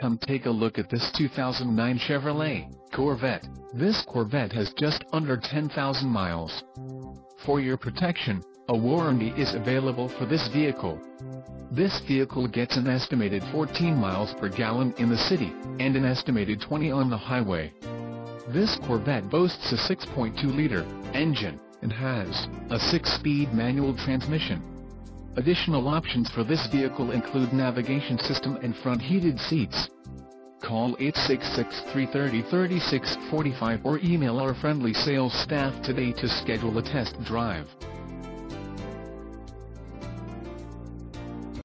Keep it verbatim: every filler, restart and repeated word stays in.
come take a look at this two thousand nine Chevrolet Corvette. This Corvette has just under ten thousand miles. For your protection, a warranty is available for this vehicle. This vehicle gets an estimated fourteen miles per gallon in the city, and an estimated twenty on the highway. This Corvette boasts a six point two liter engine, and has a six-speed manual transmission. Additional options for this vehicle include navigation system and front heated seats. Call eight six six, three three zero, three six four five or email our friendly sales staff today to schedule a test drive.